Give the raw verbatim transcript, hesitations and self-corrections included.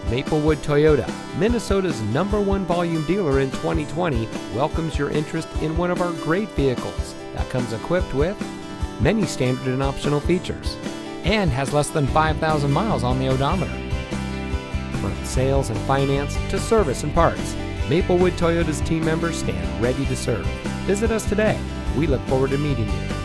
Maplewood Toyota, Minnesota's number one volume dealer in twenty twenty, welcomes your interest in one of our great vehicles that comes equipped with many standard and optional features and has less than five thousand miles on the odometer. From sales and finance to service and parts, Maplewood Toyota's team members stand ready to serve. Visit us today. We look forward to meeting you.